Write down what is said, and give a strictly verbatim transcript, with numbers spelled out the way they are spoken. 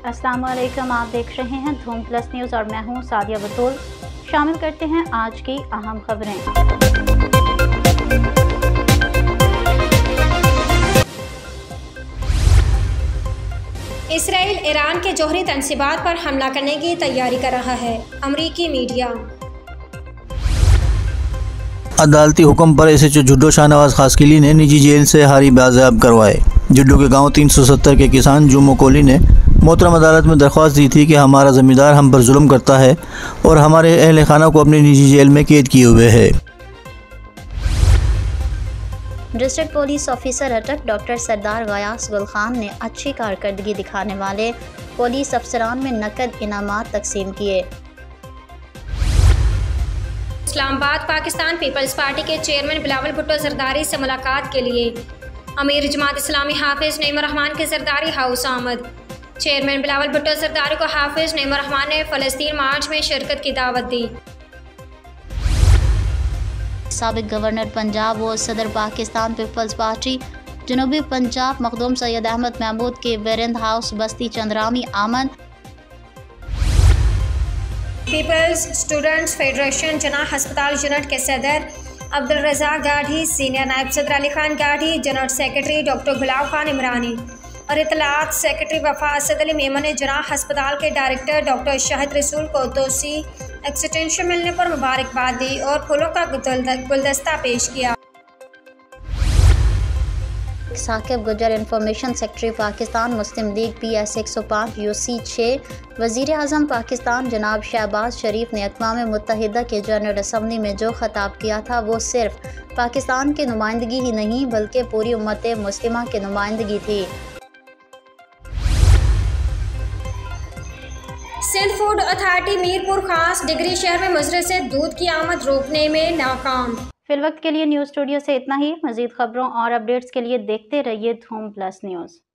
अस्सलाम वालेकुम, आप देख रहे हैं धूम प्लस न्यूज़ और मैं हूं सादिया बतूल। शामिल करते हैं आज की अहम खबरें। इसराइल ईरान के जौहरी तनसीबात पर हमला करने की तैयारी कर रहा है, अमरीकी मीडिया। अदालती हुक्म पर एस एच ओ जुड्डो शाहनवाज खासकिली ने निजी जेल से हारी बाज़ेब करवाए। जुड्डो के गांव तीन सौ सत्तर के किसान जुम्मो कोली ने मोहतरम अदालत में दरख्वास्त दी थी कि हमारा ज़मींदार हम पर जुल्म करता है और हमारे अहल खाना को अपनी निजी जेल में कैद किए हुए है। District police officer Attock doctor Sardar Ghayas Gul Khan ने अच्छी कारकर्दगी दिखाने वाले पुलिस अफसरान में नकद इनामात तकसीम किए। इस्लामाबाद पाकिस्तान पीपल्स पार्टी के चेयरमैन बिलावल भुट्टो जरदारी से मुलाकात के लिए अमीर जमात इस्लामी हाफिज नईमुर रहमान के जरदारी हाउस आमद। चेयरमैन बिलावल भुट्टो जरदारी को हाफिज नईमुर रहमान ने फ़लस्तीन मार्च में शिरकत की दावत दी। साबिक गवर्नर पंजाब व सदर पाकिस्तान पीपल्स पार्टी जनूबी पंजाब मखदूम सैयद अहमद महमूद के वेरेंद हाउस बस्ती चंद्रामी आमद। पीपल्स स्टूडेंट्स फेडरेशन जना हस्पताल यूनिट के सदर अब्दुल रज़ाक गाढ़ी, सीनियर नायब सदर अली खान गाढ़ी, general secretary doctor Gulab Khan Imrani और इतलात सेक्रेटरी वफा असद अली मेमन ने जना हस्पताल के डायरेक्टर डॉक्टर शाहिद रसूल को तोसी एक्सटेंशन मिलने पर मुबारकबाद दी और फूलों का गुलदस्ता पेश किया। Saqib Gujjar information secretary Pakistan Muslim league P S एक सौ पाँच यू सी छः वज़ीर आज़म पाकिस्तान जनाब शहबाज शरीफ ने अक़वाम मुत्तहिदा के जनरल असम्बली में जो खिताब किया था वो सिर्फ पाकिस्तान की नुमाइंदगी ही नहीं बल्कि पूरी उम्मत मुस्लिमा की नुमाइंदगी थी। सिंध फूड अथॉरिटी मीरपुर खास डिग्री शहर में मुजरे से दूध की आमद रोकने में नाकाम। फिल वक्त के लिए न्यूज़ स्टूडियो से इतना ही। मज़ीद खबरों और अपडेट्स के लिए देखते रहिए धूम प्लस न्यूज़।